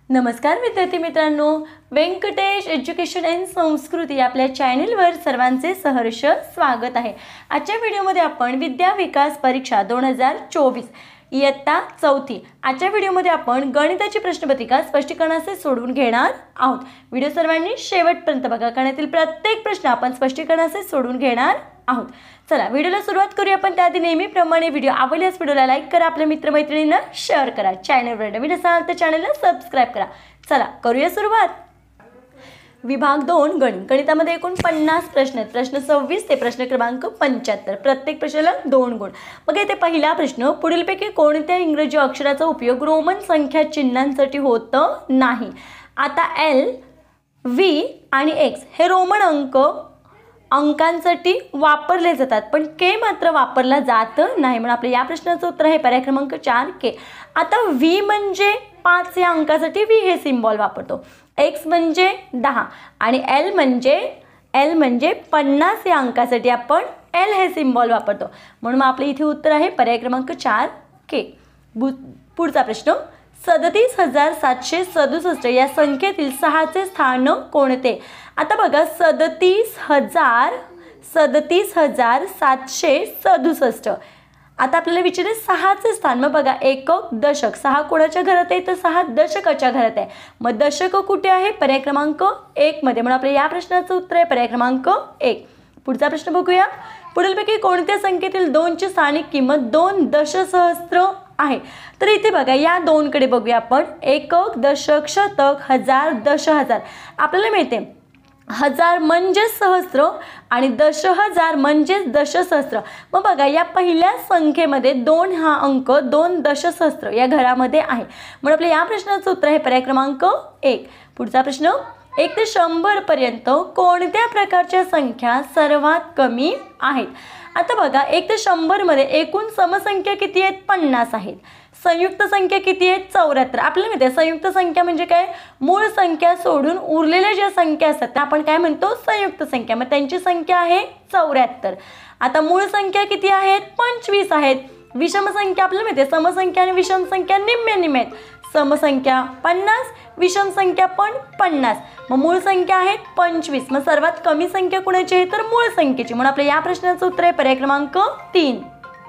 नमस्कार विद्यार्थी मित्रांनो, व्यंकटेश एज्युकेशन अँड संस्कृती आपल्या चॅनलवर सर्वांचे सहर्ष स्वागत आहे। आजच्या व्हिडिओमध्ये आपण विद्या विकास परीक्षा 2024 इयत्ता 4 आजच्या व्हिडिओमध्ये आपण गणिताची प्रश्नपत्रिका स्पष्टीकरणाचे सोडवून घेणार आहोत। व्हिडिओ सर्वांनी शेवटपर्यंत बघा, कारण यातील प्रत्येक प्रश्न आपण स्पष्टीकरणाचे सोडवून घेणार आहोत। चला व्हिडिओला सुरुवात करूया। पण त्याआधी नेहमीप्रमाणे व्हिडिओ आवडल्यास व्हिडिओला लाईक करा, आपल्या मित्रमैत्रिणींना शेअर करा, चॅनलवर नवीन असाल तर चॅनलला सबस्क्राइब करा। चला करूया सुरुवात। विभाग 2 गणित। गणितामध्ये एकूण 50 प्रश्न आहेत। प्रश्न 26 ते प्रश्न क्रमांक 75। प्रत्येक प्रश्नाला 2 गुण। मग इथे पहिला प्रश्न, पुढीलपैकी कोणत्या इंग्रजी अक्षराचा उपयोग रोमन संख्या चिन्हांसाठी होत नाही? आता एल, व्ही आणि एक्स हे रोमन अंकांसाठी वापरले जातात, पण के मात्र वापरला जात नाही। म्हणून आपल्या या प्रश्नाचं उत्तर आहे पर्याय क्रमांक 4 के। आता व्ही म्हणजे 5 या अंकासाठी व्ही हे सिम्बॉल वापरतो, एक्स म्हणजे 10 आणि एल म्हणजे 50 या अंकासाठी आपण एल हे सिम्बॉल वापरतो। म्हणून आपले इथे उत्तर आहे पर्याय क्रमांक 4 के। पुढचा प्रश्न, 37,767 या संख्येतील 6चे स्थान कोणते? आता बघा 37,767। आता आपल्याला विचारले 6चे स्थान। मग बघा एकक, दशक, 6 कोणाच्या घरात आहे तर 6 दशकाच्या घरात आहे। मग दशक कुठे आहे? पर्याय क्रमांक 1 मध्ये। म्हणून आपल्या या प्रश्नाचं उत्तर आहे पर्याय क्रमांक 1। पुढचा प्रश्न बघूया। पुढीलपैकी कोणत्या संख्येतील 2ची स्थानिक किंमत 2 दशसहस्त्र आहे? तर इथे बघा या 2 कडे बघूया आपण, एकक, दशक, शतक, हजार, दशहजार। आपल्याला मिळते 1000 म्हणजे सहस्त्र आणि 10,000 म्हणजे दशसहस्त्र। मग बघा या पहिल्या संख्येमध्ये 2 हा अंक 2 दशसहस्त्र या घरामध्ये आहे। म्हणून आपल्या या प्रश्नाचं उत्तर आहे पर्याय क्रमांक 1। पुढचा प्रश्न, 1 ते 100 पर्यंत कोणत्या प्रकारच्या संख्या सर्वात कमी आहेत? आता बघा 1 ते 100 मध्ये एकूण समसंख्या किती आहेत? 50 आहेत। संयुक्त संख्या किती आहेत? 74। आपल्याला माहिती आहे संयुक्त संख्या म्हणजे काय? मूळ संख्या सोडून उरलेल्या ज्या संख्या असतात त्या आपण काय म्हणतो? संयुक्त संख्या। मग त्यांची संख्या आहे 74। आता मूळ संख्या किती आहेत? 25 आहेत। विषम संख्या आपल्याला माहिती आहे समसंख्या आणि विषम संख्या निम्मे निम्मे आहेत। समसंख्या 50, विषम संख्या पण 50। मग मूळ संख्या आहेत 25। मग सर्वात कमी संख्या कोणाची आहे? तर मूळ संख्येची। म्हणून आपल्या या प्रश्नाचं उत्तर आहे पर्याय क्रमांक 3।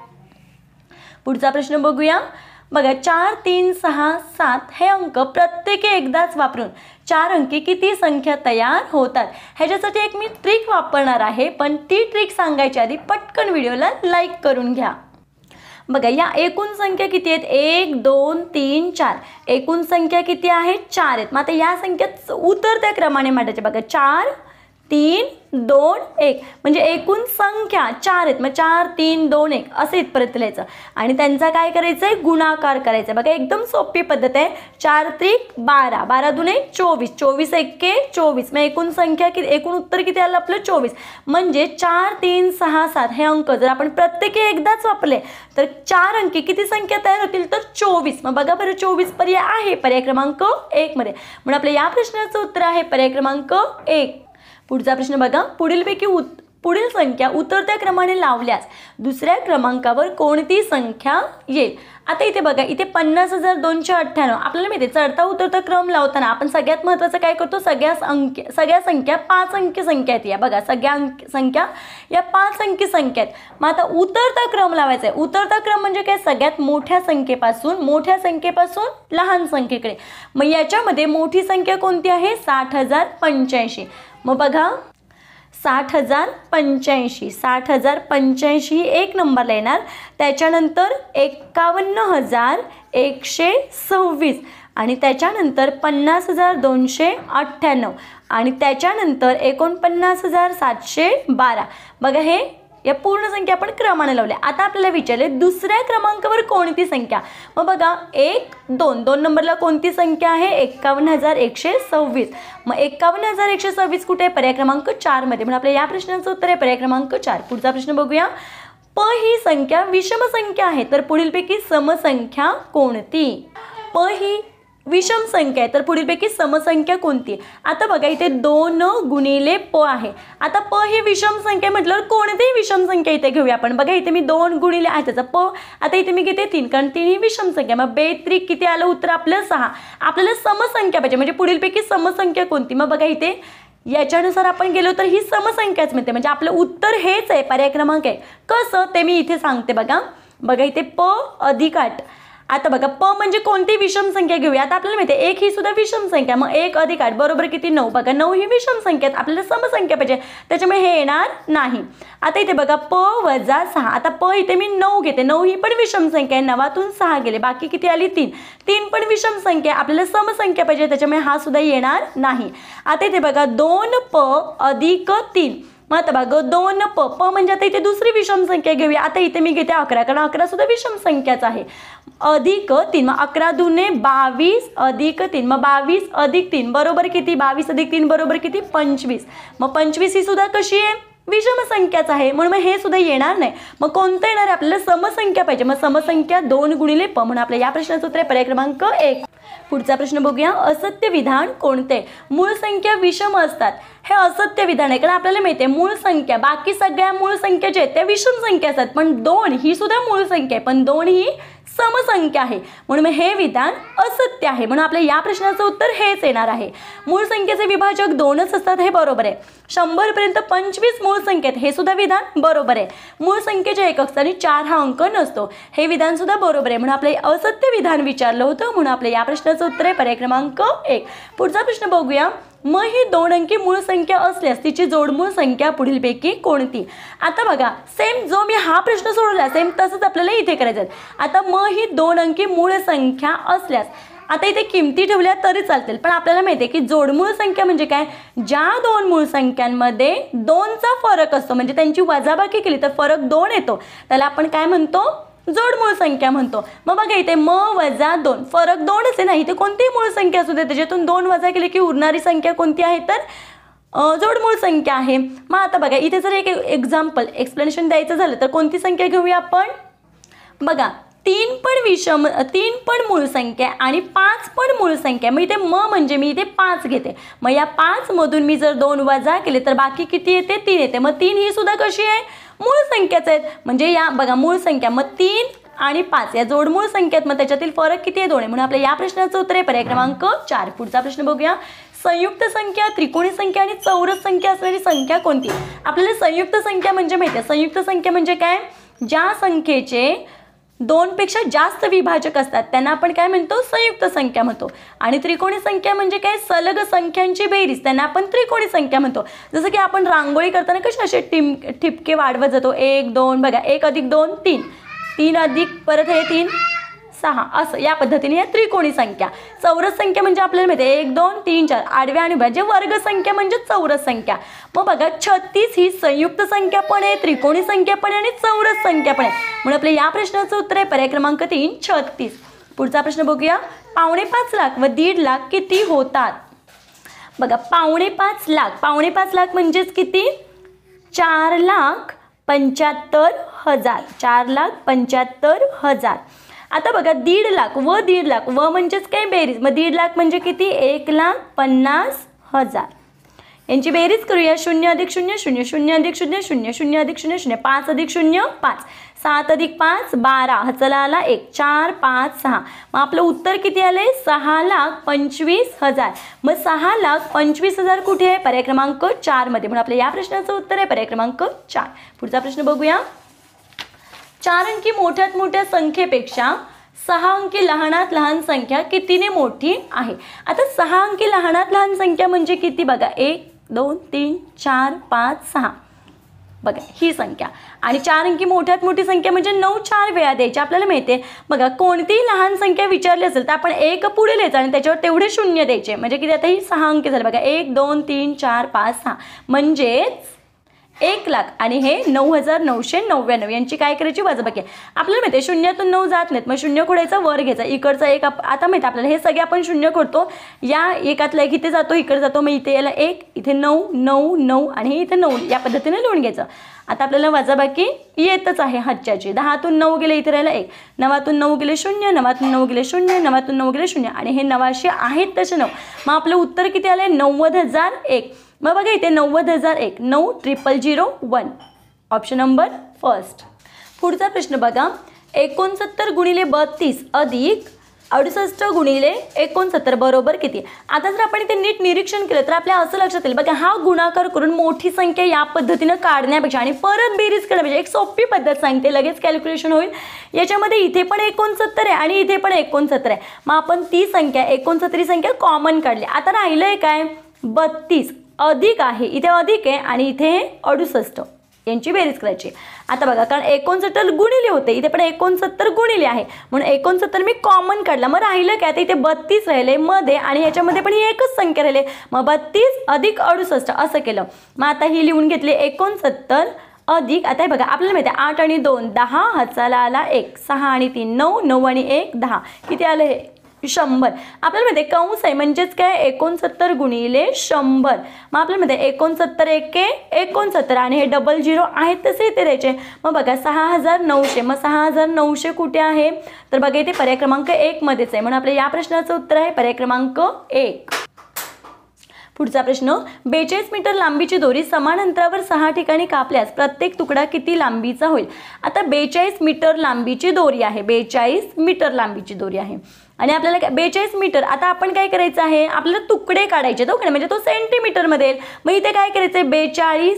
पुढचा प्रश्न बघूया। बघा 4, 3, 6, 7 हे अंक प्रत्येकी एकदाच वापरून 4 अंकी किती संख्या तयार होतात? ह्याच्यासाठी एक मी ट्रिक वापरणार आहे, पण ती ट्रिक सांगायच्या आधी पटकन व्हिडिओला लाईक करून घ्या। बघा या एकूण संख्या किती आहेत? 1, 2, 3, 4। एकूण संख्या किती आहेत? 4 आहेत। मग आता या संख्या उतरत्या क्रमाने मांडायच्या। बघा 4, 3, 2, 1 म्हणजे एकूण संख्या 4 आहेत। मग 4, 3, 2, 1 असे इथपर्यंत लिहायचं आणि त्यांचा काय करायचं आहे? गुणाकार करायचा। बघा एकदम सोपी पद्धत आहे। 4 त्रिक 12, 12 दुने 24, 24 एके 24। मग एकूण संख्या किती? एकूण उत्तर किती आलं आपलं? 24। म्हणजे 4, 3, 6, 7 हे अंक जर आपण प्रत्येकी एकदाच वापरले तर 4 अंकी किती संख्या तयार होतील? तर 24। मग बघा बरं 24 पर्याय आहे पर्याय क्रमांक 1 मध्ये। म्हणून आपल्या या प्रश्नाचं उत्तर आहे पर्याय क्रमांक 1। पुढचा प्रश्न बघा, पुढील संख्या उतरत्या क्रमाने लावल्यास दुसऱ्या क्रमांकावर कोणती संख्या येईल? आता इथे बघा इथे 50,298। आपल्याला माहिती आहे चढता उतरता क्रम लावताना आपण सगळ्यात महत्त्वाचं काय करतो? सगळ्या संख्या 5 अंकी संख्या आहेत। या बघा सगळ्या संख्या या 5 अंकी संख्या आहेत। मग आता उतरता क्रम लावायचा आहे। उतरता क्रम म्हणजे काय? सगळ्यात मोठ्या संख्येपासून लहान संख्येकडे। मग याच्यामध्ये मोठी संख्या कोणती आहे? 60,085। मग बघा 60,085 एक नंबरला येणार। त्याच्यानंतर 51,126 आणि त्याच्यानंतर 50,298 आणि त्याच्यानंतर 49,712। बघा हे या पूर्ण संख्या आपण क्रमाने लावल्या। आता आपल्याला विचारले दुसऱ्या क्रमांकावर कोणती संख्या? मग बघा 1, 2 नंबरला कोणती संख्या आहे? 51,126। मग 51,126 कुठे आहे? पर्याय क्रमांक 4 मध्ये। म्हणून आपल्या या प्रश्नाचं उत्तर आहे पर्याय क्रमांक 4। पुढचा प्रश्न बघूया। प ही संख्या विषम संख्या आहे तर पुढीलपैकी समसंख्या कोणती? प ही विषम संख्या आहे तर पुढीलपैकी समसंख्या कोणती? आता बघा इथे 2 गुणिले प आहे. आता प ही विषम संख्या म्हटल्यावर कोणतीही विषम संख्या इथे घेऊया आपण. बघा इथे मी 2 गुणिले आहे त्याचा प, आता इथे मी घेते 3 कारण 3 ही विषम संख्या. मग बेत्रिक किती आलं उत्तर आपलं 6. आपल्याला समसंख्या पाहिजे म्हणजे पुढीलपैकी समसंख्या कोणती? मग बघा इथे याच्यानुसार आपण गेलो तर ही समसंख्याच मिळते म्हणजे आपलं उत्तर हेच आहे, पर्याय क्रमांक आहे. कसं ते मी इथे सांगते बघा. बघा इथे प अधिक 8. आता बघा प म्हणजे कोणती विषम संख्या घेऊया. आता आपल्याला माहिती आहे 1 ही सुद्धा विषम संख्या. मग 1 अधिक 8 बरोबर किती 9. बघा 9 ही विषम संख्या आहे, आपल्याला समसंख्या पाहिजे त्याच्यामुळे हे येणार नाही. आता इथे बघा प वजा 6. आता प इथे मी 9 घेते. 9 ही पण विषम संख्या आहे. 9तून 6 गेले बाकी किती आली 3. 3 पण विषम संख्या, आपल्याला समसंख्या पाहिजे त्याच्यामुळे हा सुद्धा येणार नाही. आता इथे बघा 2p अधिक 3. मग आता बघा 2p प म्हणजे आता इथे दुसरी विषम संख्या घेऊया. आता इथे मी घेते 11 कारण 11 सुद्धा विषम संख्याच आहे. अधिक 3 मग 11 दुने 22 अधिक 3 मग 22 अधिक 3 बरोबर किती? 22 अधिक 3 बरोबर किती? 25. मग 25 ही सुद्धा कशी आहे? विषम संख्याच आहे म्हणून हे सुद्धा येणार नाही. मग कोणतं येणार आहे? आपल्याला समसंख्या पाहिजे. मग समसंख्या 2 गुणिले प म्हणून आपल्या या प्रश्नाचं उत्तर आहे पर्याय क्रमांक 1. पुढचा प्रश्न बघूया. असत्य विधान कोणते? मूळ संख्या विषम असतात हे असत्य विधान आहे कारण आपल्याला माहिती आहे मूळ संख्या बाकी सगळ्या मूळ संख्या जे आहेत त्या विषम संख्या असतात पण 2 ही सुद्धा मूळ संख्या आहे पण 2 ही समसंख्या आहे म्हणून हे विधान असत्य आहे म्हणून आपल्या या प्रश्नाचं उत्तर हेच येणार आहे. मूळ संख्येचे विभाजक 2च असतात हे बरोबर आहे. 100 पर्यंत 25 मूळ संख्येत हे सुद्धा विधान बरोबर आहे. मूळ संख्येच्या एकक स्थानी 4 हा अंक नसतो हे विधान सुद्धा बरोबर आहे म्हणून आपले असत्य विधान विचारलं होतं म्हणून आपल्या या प्रश्नाचं उत्तर आहे पर्याय क्रमांक 1. पुढचा प्रश्न बघूया. मग ही 2 अंकी मूळ संख्या असल्यास तिची जोडमूळ संख्या पुढीलपैकी कोणती? आता बघा सेम जो मी हा प्रश्न सोडवला सेम तसंच आपल्याला इथे करायचं आहे. आता मग ही 2 अंकी मूळ संख्या असल्यास आता इथे किमती ठेवल्या तरी चालतील पण आपल्याला माहिती आहे की जोडमूळ संख्या म्हणजे काय? ज्या 2 मूळ संख्यांमध्ये 2चा फरक असतो म्हणजे त्यांची वजाबाकी केली तर फरक 2 येतो त्याला आपण काय म्हणतो? जोडमूळ संख्या म्हणतो. मग बघा इथे म वजा 2 फरक 2च आहे ना. इथे कोणतीही मूळ संख्या असू दे त्याच्यातून 2 वजा केली की उरणारी संख्या कोणती आहे तर जोडमूळ संख्या आहे. मग आता बघा इथे जर एक एक्झाम्पल एक्सप्लेनेशन द्यायचं झालं तर कोणती संख्या घेऊया आपण? बघा 3 पण मूळ संख्या आणि 5 पण मूळ संख्या. मग इथे म म्हणजे मी इथे 5 घेते मग या 5 मधून मी जर 2 वजा केले तर बाकी किती येते? 3 येते. मग 3 ही सुद्धा कशी आहे? मूळ संख्याच आहेत म्हणजे या बघा मूळ संख्या मग 3 आणि 5 या जोडमूळ संख्येत मग त्याच्यातील फरक किती आहे? 2 आहे म्हणून आपल्या या प्रश्नाचं उत्तर आहे पर्याय क्रमांक 4. पुढचा प्रश्न बघूया. संयुक्त संख्या त्रिकोणी संख्या आणि चौरस संख्या असणारी संख्या कोणती? आपल्याला संयुक्त संख्या म्हणजे माहिती आहे. संयुक्त संख्या म्हणजे काय? ज्या संख्येचे 2 पेक्षा जास्त विभाजक असतात त्यांना आपण काय म्हणतो? संयुक्त संख्या म्हणतो. आणि त्रिकोणी संख्या म्हणजे काय? सलग संख्यांची बेरीज त्यांना आपण त्रिकोणी संख्या म्हणतो. जसं की आपण रांगोळी करताना कसे असे ठिपके वाढवत जातो 1 2 बघा 1 अधिक 2 3 3 अधिक परत हे 3 6 असं या पद्धतीने या त्रिकोणी संख्या. चौरस संख्या म्हणजे आपल्याला माहिती आहे 1 2 3 4 आडव्या आणि उभ्या जे वर्ग संख्या म्हणजे चौरस संख्या. मग बघा 36 ही संयुक्त संख्या पण आहे त्रिकोणी संख्या पण आहे आणि चौरस संख्या पण आहे म्हणून आपल्या या प्रश्नाचं उत्तर आहे पर्याय क्रमांक 3 36. पुढचा प्रश्न बघूया. 5.5 लाख व 1.5 लाख किती होतात? बघा 5.5 लाख 5.5 लाख म्हणजेच किती? 4,75,000 4,75,000. आता बघा 1.5 लाख व 1.5 लाख व म्हणजेच काय बेरीज मग 1.5 लाख म्हणजे किती? 1,50,000 यांची बेरीज करूया. 0 अधिक 0 0 0 अधिक 0 0 0 अधिक 0 0 5 अधिक 0 5 7 अधिक 5 12 चला आला 1 4 5 6 मग आपलं उत्तर किती आले? 6,25,000. मग 6,25,000 कुठे आहे? पर्याय क्रमांक 4 मध्ये म्हणून आपल्या या प्रश्नाचं उत्तर आहे पर्याय क्रमांक 4. पुढचा प्रश्न बघूया. 4 अंकी मोठ्यात मोठ्या संख्येपेक्षा 6 अंकी लहानात लहान संख्या कितीने मोठी आहे? आता 6 अंकी लहानात लहान संख्या म्हणजे किती? बघा 1 2 3 4 5 6 बघा ही संख्या आणि 4 अंकी मोठ्यात मोठी संख्या म्हणजे 9 4 वेळा द्यायची आपल्याला माहिती आहे. बघा कोणतीही लहान संख्या विचारली असेल तर आपण 1 पुढे लिहायचं आणि त्याच्यावर तेवढे 0 द्यायचे म्हणजे किती? आता ही 6 अंकी झाले बघा 1 2 3 4 5 6 म्हणजेच 1,00,000 आणि हे 9,999 यांची काय करायची वजाबाकी. आपल्याला माहिती आहे शून्यातून 9 जात नाहीत, मग शून्य खोडायचा वर घ्यायचा, इकडचा एक आता माहिती आपल्याला हे सगळे आपण शून्य खोडतो, या एकातला एक इथे जातो इकडे जातो, मग इथे याला 1 इथे 9 9 9 आणि इथे 9 या पद्धतीने लिहून घ्यायचं. आता आपल्याला वजाबाकी येतच आहे हातच्याची. 10तून 9 गेले इथे राहिला 1, 9तून 9 गेले 0, 9तून 9 गेले 0, 9तून 9 गेले 0 आणि हे 900 आहेत तसे 9. मग आपलं उत्तर किती आले 90,001. मग बघा इथे 90,001 9,001 ऑप्शन नंबर फर्स्ट. पुढचा प्रश्न बघा 69 गुणिले 32 अधिक 68 गुणिले 69 बरोबर किती. आता जर आपण इथे नीट निरीक्षण केलं तर आपल्या असं लक्षात येईल बघा हा गुणाकार करून मोठी संख्या या पद्धतीनं काढण्यापेक्षा आणि परत बेरीज करण्यापेक्षा एक सोपी पद्धत सांगते, लगेच कॅल्क्युलेशन होईल. याच्यामध्ये इथे पण 69 आहे आणि इथे पण 69 आहे. मग आपण ती संख्या 69 संख्या कॉमन काढली. आता राहिलंय काय 32 अधिक आहे, इथे अधिक आहे आणि इथे 68 यांची बेरीज करायची. आता बघा कारण 69 गुणिले होते, इथे पण 69 गुणिले आहे म्हणून 69 मी कॉमन काढला. मग राहिलं काय आता इथे 32 राहिले मध्ये आणि याच्यामध्ये पण ही एकच संख्या राहिली, मग 32 अधिक 68 असं केलं. मग आता ही लिहून घेतली 69 अधिक आता हे बघा आपल्याला माहिती आहे 8 आणि 2 10 हाताला आला 1, 6 आणि 3 9, 9 आणि 1 10 किती आलं हे 100. आपल्याला माहिती आहे कंस आहे म्हणजेच काय 69 गुणिले 100. मग आपल्याला माहिती आहे 69 एके 69 आणि हे डबल 0 आहेत तसे इथे द्यायचे. मग बघा 6,900. मग 6,900 कुठे आहे तर बघा इथे पर्याय क्रमांक 1 मध्येच आहे म्हणून आपल्या या प्रश्नाचं उत्तर आहे पर्याय क्रमांक 1. पुढचा प्रश्न 42 मीटर लांबीची दोरी समान अंतरावर 6 ठिकाणी कापल्यास प्रत्येक तुकडा किती लांबीचा होईल. आता 42 मीटर लांबीची दोरी आहे, 42 मीटर लांबीची दोरी आहे आणि आपल्याला 42 मीटर. आता आपण काय करायचं आहे आपल्याला तुकडे काढायचे तो म्हणजे तो सेंटीमीटरमध्ये येईल. मग इथे काय करायचं आहे 42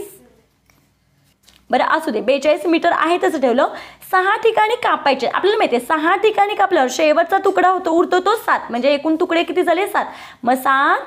बरं असू दे 42 मीटर आहे तसं ठेवलं. 6 ठिकाणी कापायचे आपल्याला माहिती आहे 6 ठिकाणी कापल्यावर शेवटचा तुकडा उरतो तो 7 म्हणजे एकूण तुकडे किती झाले 7. मग 7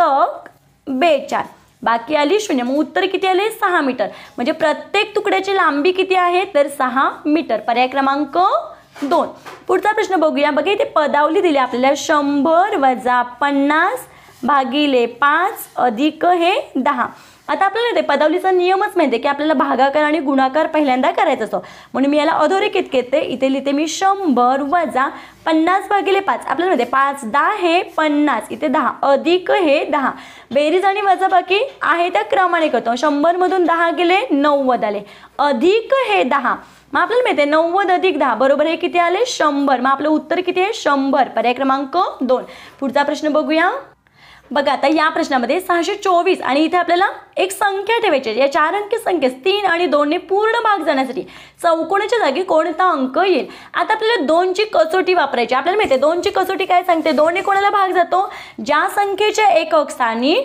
× 42 बाकी आली 0. मग उत्तर किती आले 6 मीटर. म्हणजे प्रत्येक तुकड्याची लांबी किती आहे तर 6 मीटर. पर्याय क्रमांक 2. पुढचा प्रश्न बघूया. बघा इथे पदावली दिली आपल्याला 100 वजा 50 भागिले 5 अधिक हे 10. आता आपल्याला ते पदावलीचा नियमच माहिती आहे की आपल्याला भागाकार आणि गुणाकार पहिल्यांदा करायचा असतो म्हणून मी याला अधोरेखित करते. इथे लिहिते मी 100 वजा 50 भागिले 5 आपल्याला माहिती आहे 5 10 हे 50 इथे 10 अधिक हे 10. बेरीज आणि वजाबाकी आहे त्या क्रमाने करतो. 100 मधून 10 गेले 90 आले अधिक हे 10. मग आपल्याला माहिती आहे 90 अधिक 10 बरोबर हे किती आले 100. मग आपलं उत्तर किती आहे 100. पर्याय क्रमांक 2. पुढचा प्रश्न बघूया. बघा आता या प्रश्नामध्ये 624 आणि इथे आपल्याला एक संख्या ठेवायची. या 4 अंकी संख्येस 3 आणि 2 ने पूर्ण भाग जाण्यासाठी चौकोनाच्या जागी कोणता अंक येईल. आता आपल्याला 2 ची कसोटी वापरायची. आपल्याला माहिती आहे 2 ची कसोटी काय सांगते 2 ने कोणाला भाग जातो ज्या संख्येच्या एकक स्थानी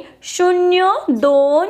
0 2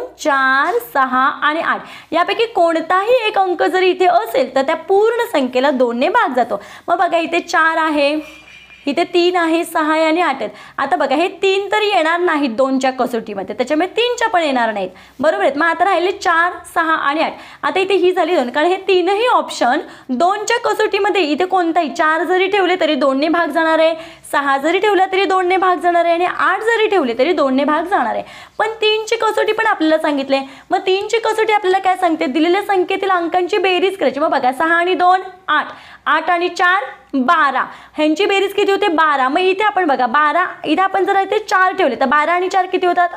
4 6 आणि 8 यापैकी कोणताही एक अंक जरी इथे असेल तर त्या पूर्ण संख्येला 2 ने भाग जातो. मग बघा इथे 4 आहे, इथे 3 आहे, 6 आहे आणि 8 आहेत. आता बघा हे 3 तरी येणार नाहीत 2च्या कसोटीमध्ये त्याच्यामुळे 3च्या पण येणार नाहीत बरोबर आहेत. मग आता राहिले 4 6 आणि 8. आता इथे ही झाली 2 कारण हे तीनही ऑप्शन 2च्या कसोटीमध्ये इथे कोणताही 4 जरी ठेवले तरी 2 ने भाग जाणार आहे, 6 जरी ठेवला तरी 2 ने भाग जाणार आहे आणि 8 जरी ठेवले तरी 2 ने भाग जाणार आहे. पण 3ची कसोटी पण आपल्याला सांगितले. मग 3ची कसोटी आपल्याला काय सांगते दिलेल्या संख्येतील अंकांची बेरीज करायची. मग बघा 6 आणि 2 8, 8 आणि 4 12 ह्यांची बेरीज किती होते 12. मग इथे आपण बघा 12 इथे आपण जर इथे 4 ठेवले तर 12 आणि 4 किती होतात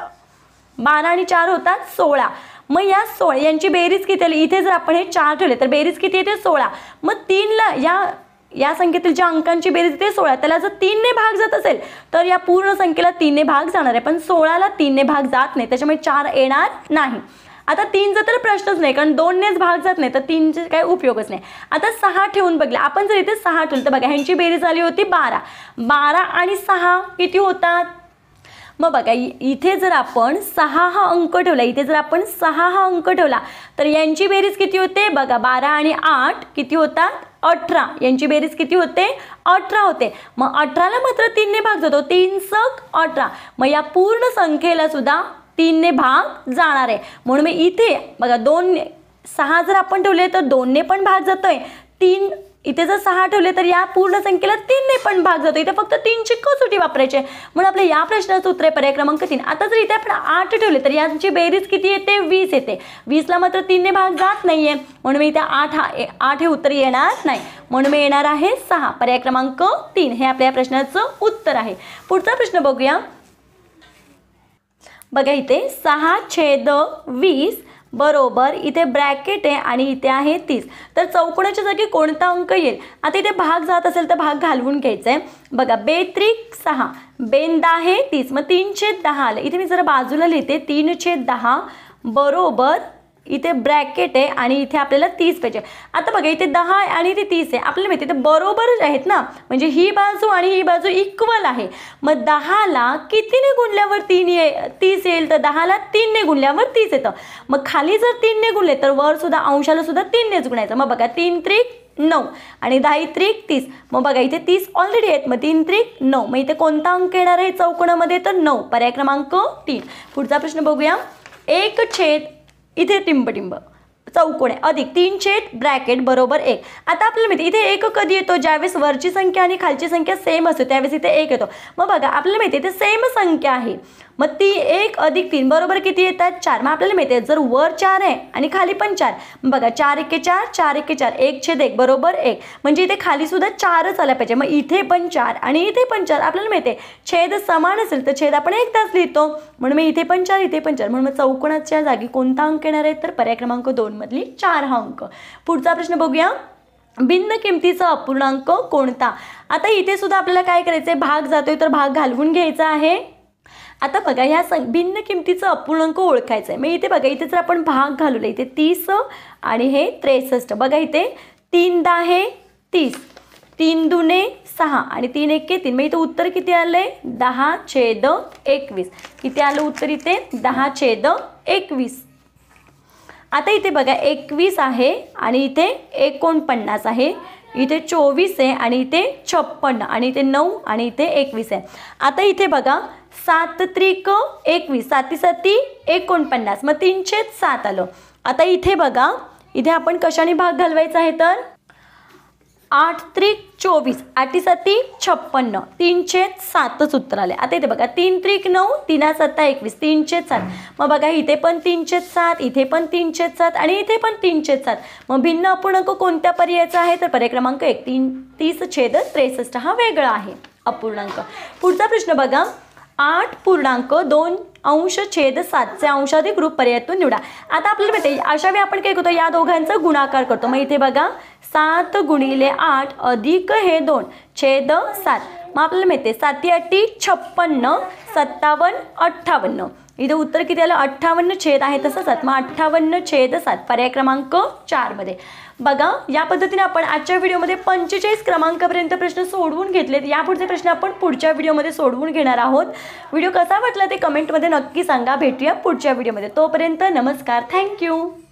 12 आणि 4 होतात 16. मग या 16 यांची बेरीज किती आली इथे जर आपण हे 4 ठेवले तर बेरीज किती येते 16. मग 3ला या संख्येतील ज्या अंकांची बेरीज येते 16 त्याला जर 3 ने भाग जात असेल तर या पूर्ण संख्येला 3 ने भाग जाणार आहे पण 16ला 3 ने भाग जात नाही त्याच्यामुळे 4 येणार नाही. आता 3चा तर प्रश्नच नाही कारण 2 नेच भाग जात नाही तर 3चे काही उपयोगच नाही. आता 6 ठेवून बघले आपण जर इथे 6 ठेवलं तर बघा ह्यांची बेरीज आली होती 12. 12 आणि 6 किती होतात. मग बघा इथे जर आपण 6 हा अंक ठेवला इथे जर आपण 6 हा अंक ठेवला तर यांची बेरीज किती होते बघा 12 आणि 8 किती होतात 18. यांची बेरीज किती होते 18 होते. मग 18ला मात्र 3 ने भाग जातो 3 × 18. मग या पूर्ण संख्येला सुद्धा 3 ने भाग जाणार आहे म्हणून मी इथे बघा 6 जर आपण ठेवले तर 2 ने पण भाग जातोय 3 इथे जर 6 ठेवले तर या पूर्ण संख्येला 3 ने पण भाग जातो. इथे फक्त 3ची कसोटी वापरायची आहे. म्हणून आपल्या या प्रश्नाचं उत्तर आहे पर्याय क्रमांक 3. आता जर इथे आपण 8 ठेवले तर यांची बेरीज किती येते? 20 येते. 20ला मात्र 3 ने भाग जात नाहीये, म्हणून मी इथे 8 हे उत्तर येणार नाही. म्हणून मी येणार आहे 6. पर्याय क्रमांक 3 हे आपल्या प्रश्नाचं उत्तर आहे. पुढचा प्रश्न बघूया. बघा इथे 6/20 बरोबर इथे ब्रॅकेट आहे आणि इथे आहे 30. तर चौकोनाच्या जागी कोणता अंक येईल? आता इथे भाग जात असेल तर भाग घालवून घ्यायचा आहे. बघा 2×3=6, 2×10=30, मग 3/10 आलं. इथे मी जरा बाजूला लिहिते 3/10 बरोबर इथे ब्रॅकेट आहे आणि इथे आपल्याला 30 पाहिजे. आता बघा इथे 10 आहे आणि इथे 30 आहे. आपल्याला माहिती आहे ते बरोबरच आहेत ना, म्हणजे ही बाजू आणि ही बाजू इक्वल आहे. मग 10ला कितीने गुणल्यावर 30 येईल? तर 10ला 3ने गुणल्यावर 30 येतं. मग खाली जर 3ने गुणले तर वर सुद्धा अंशाला सुद्धा 3नेच गुणायचं. मग बघा 3×3=9 आणि 10×3=30. मग बघा इथे 30 ऑलरेडी आहेत, मग 3×3=9. मग इथे कोणता अंक येणार आहे चौकोनामध्ये? तर 9. पर्याय क्रमांक 3. पुढचा प्रश्न बघूया. 1/ इथे टिंबटिंब चौकोन आहे अधिक 3/ ब्रॅकेट बरोबर 1. आता आपल्याला माहिती इथे 1 कधी येतो? ज्यावेळेस वरची संख्या आणि खालची संख्या सेम असते त्यावेळेस इथे 1 येतो. मग बघा आपल्याला माहिती इथे सेम संख्या आहे, मग ती 1 + 3 बरोबर किती येतात? 4. मग आपल्याला माहिती आहे जर वर 4 आहे आणि खाली पण 4, बघा 4×1=4, 4×1=4, 1/1 बरोबर 1. म्हणजे इथे खाली सुद्धा 4च आला पाहिजे. मग इथे पण 4 आणि इथे पण 4. आपल्याला माहिती आहे छेद समान असेल तर छेद आपण एकदाच लिहितो, म्हणून मी इथे पण 4 इथे पण 4. म्हणून चौकोनाच्या जागी कोणता अंक येणार आहे? तर पर्याय क्रमांक 2 मधली 4 हा अंक. पुढचा प्रश्न बघूया. भिन्न किमतीचा अपूर्णांक कोणता? आता इथे सुद्धा आपल्याला काय करायचं आहे? भाग जातोय तर भाग घालवून घ्यायचा आहे. आता बघा ह्या भिन्न किमतीचं अपूर्णांक ओळखायचं आहे. मग इथे बघा इथे जर आपण भाग घालवले इथे 30 आणि हे 63. बघा इथे 3×10=30, 3×2=6 आणि 3×1=3. मग इथे उत्तर किती आलंय? 10/21. किती आलं उत्तर इथे? 10/21. आता इथे बघा 21 आहे आणि इथे 49 आहे, इथे 24 आहे आणि इथे 56 आणि इथे 9 आणि इथे 21 आहे. आता इथे बघा 7×3=21, 7×7=49, मग 3/7 आलं. आता इथे बघा इथे आपण कशाने भाग घालवायचा आहे? तर 8×3=24, 8×7=56, 3/7च उत्तर आले. आता इथे बघा 3×3=9, 3×7=21, 3/7. मग बघा इथे पण 3/7, इथे पण 3/7 आणि इथे पण 3/7. मग भिन्न अपूर्णांक कोणत्या पर्यायाचा आहे? तर पर्याय क्रमांक 1, 30/63 हा वेगळा आहे अपूर्णांक. पुढचा प्रश्न बघा. 8.2 अंशाधिक रूप पर्यायातून निवडा. आता आपल्याला माहिती आहे अशा वेळी आपण काय करतो? या दोघांचा गुणाकार करतो. मग इथे बघा 7×8 अधिक हे 2/7. मग आपल्याला माहिती आहे 7×8=56, 57×58. इथे उत्तर किती आलं? 58 आहे तसं 7. मग 58/7 पर्याय क्रमांक 4 मध्ये. बघा या पद्धतीने आपण आजच्या व्हिडिओमध्ये 45 क्रमांकापर्यंत प्रश्न सोडवून घेतलेत. यापुढचे प्रश्न आपण पुढच्या व्हिडिओमध्ये सोडवून घेणार आहोत. व्हिडिओ कसा वाटला ते कमेंटमध्ये नक्की सांगा. भेटूया पुढच्या व्हिडिओमध्ये. तोपर्यंत नमस्कार. थँक्यू.